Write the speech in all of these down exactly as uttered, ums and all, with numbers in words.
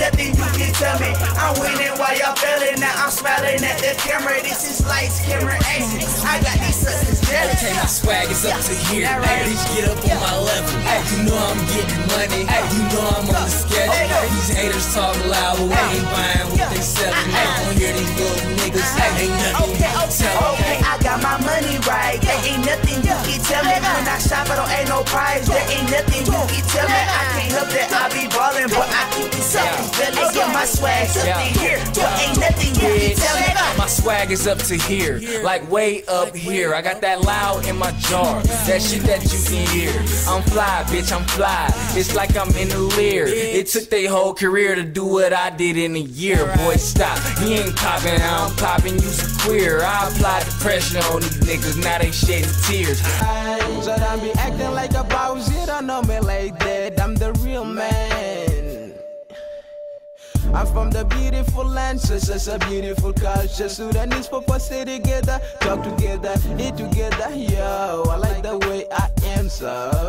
nothing you can tell me. I'm winning while y'all failing. Now I'm smiling at the camera. This is lights, camera, action. I got these suckers jealous. Okay, my swag is up to here. Hey, bitch, get up on my level. Hey, you know I'm getting money. Hey, you know I'm on the schedule. These haters talk loud, but we ain't buying what they selling. I don't hear these little niggas. Hey, ain't nothing you can tell me. Okay, I got my money right. There ain't nothing you can tell me. When I shop, I don't ain't no prize. There ain't nothing you can tell me. I can't help that I be ballin', but I keep it selfish. Get my swag up to here, but ain't nothing you can tell me. My swag is up to here, like way up here. I got that loud in my jar, that shit that you can hear. I'm fly, bitch, I'm fly. It's like I'm in the Lear. It took their whole career to do what I did in a year. Boy, stop, he ain't popping, I'm popping, you's a queer. I applied the pressure on these niggas, now they shedding tears. So don't be acting like a boss, you don't know me like that. I'm the real man. I'm from the beautiful land, so such a beautiful culture. Sudanese people stay together, talk together, eat together. Yo, I like the way I am, so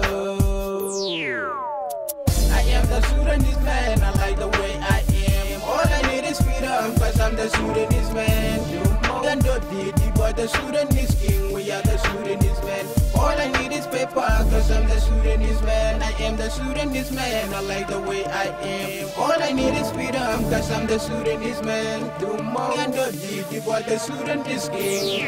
I am the Sudanese man, I like the way I am. All I need is freedom, cause I'm the Sudanese man. You more than the deity, but the Sudanese king. We are the Sudanese man. All I need is paper, cause I'm the Sudanese man. I am the Sudanese man, I like the way I am. All I need is freedom, cause I'm the Sudanese man. Do more than the deity, but the Sudanese king.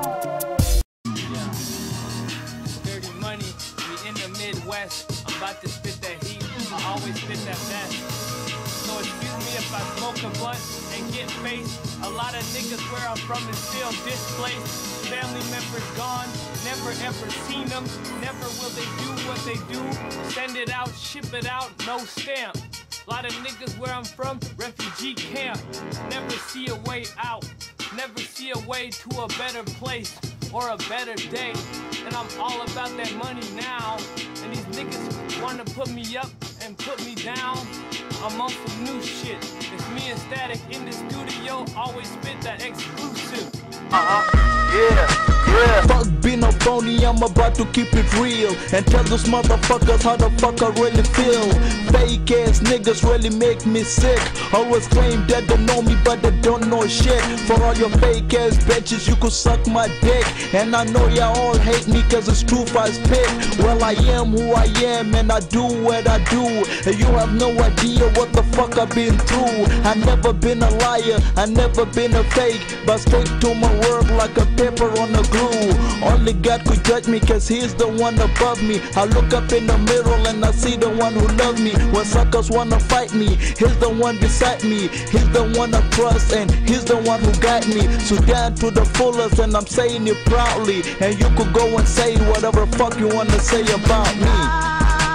Dirty money, we in the Midwest. I'm about to spit that heat, I always spit that best. So excuse me if I smoke a blunt and get faced. A lot of niggas where I'm from is still displaced. Family members gone, never ever seen them. Never will they do what they do. Send it out, ship it out, no stamp. A lot of niggas where I'm from, refugee camp. Never see a way out, never see a way to a better place or a better day. And I'm all about that money now. And these niggas wanna put me up and put me down. I'm on some new shit. It's me and Static in the studio, always spit that exclusive. Uh-huh, yeah, yeah. Fuck being a phony, I'm about to keep it real and tell those motherfuckers how the fuck I really feel. Fake ass niggas really make me sick. Always claim that they know me, but they don't know shit. For all your fake ass bitches, you could suck my dick. And I know y'all all hate me cause it's truth I spit. Well, I am who I am and I do what I do. And you have no idea what the fuck I've been through. I never been a liar, I never been a fake, but stick to my word like a paper on a glue. Only God could judge me cause he's the one above me. I look up in the mirror and I see the one who loves me. When suckers wanna fight me, he's the one beside me. He's the one I trust and he's the one who got me. So down to the fullest and I'm saying it proudly. And you could go and say whatever fuck you wanna say about me.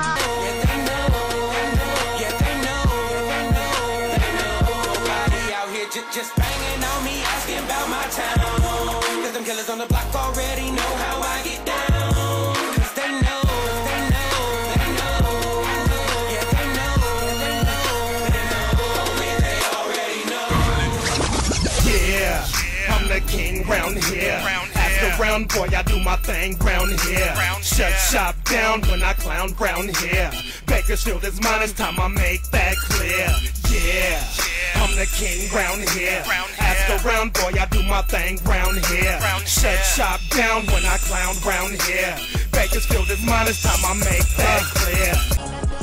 Just banging on me, asking about my town. Cause them killers on the block already know how I get down. Cause they know, they know, they know, yeah, they know, they know, they know, they already know. Yeah, I'm the king round here. Ask around, boy, I do my thing round here. Shut shop down when I clown round here. Bakersfield is mine, it's time I make that clear. Yeah, I'm the king round here. Ask around, boy, I do my thing round here. Shut shop down when I clown round here. Bakersfield is mine, it's time I make that clear.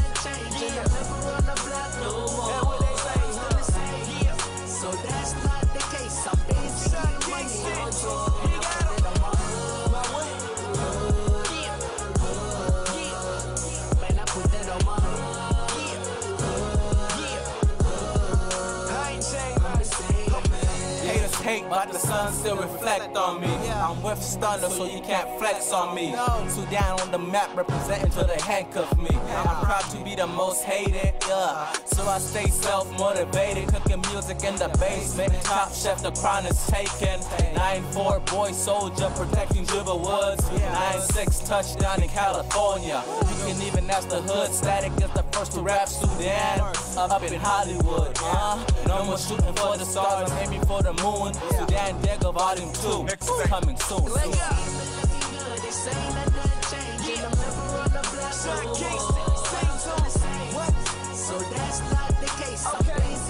Hate, but the sun still reflect on me. I'm with Stunner, so you can't flex on me. Sudan on the map, representing till they handcuff me. I'm proud to be the most hated, yeah. So I stay self-motivated, cooking music in the basement. Top chef, the crown is taken. nine four boy soldier, protecting River Woods. nine six touchdown in California. You can even ask the hood, Static is the first to rap Sudan. Up in Hollywood, uh. No more shooting for the stars, I'm aiming for the moon. Sudan Dega Volume two, coming soon. So that's not the case.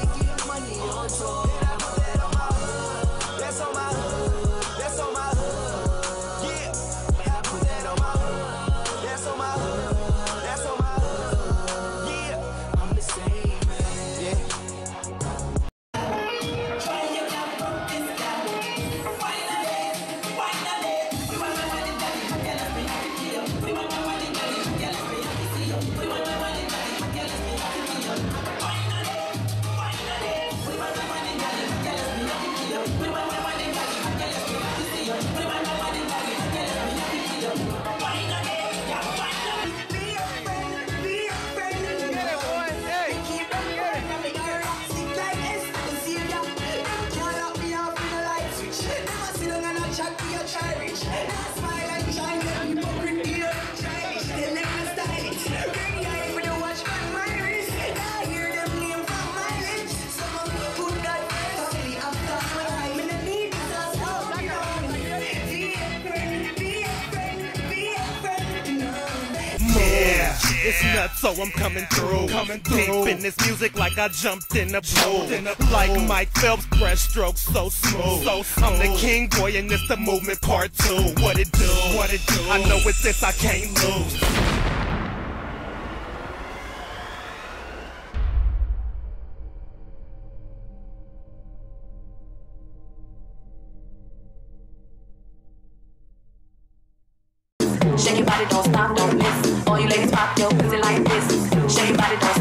It's nuts, so I'm coming through. Coming through. Deep in this music like I jumped in a pool. Like Mike Phelps, breaststroke so smooth. So smooth. I'm the king boy and it's the movement part two. What it do? What it do? I know it's this I can't lose. Shake your body, don't stop, don't miss. All you ladies pop your pussy like this. Shake your body, don't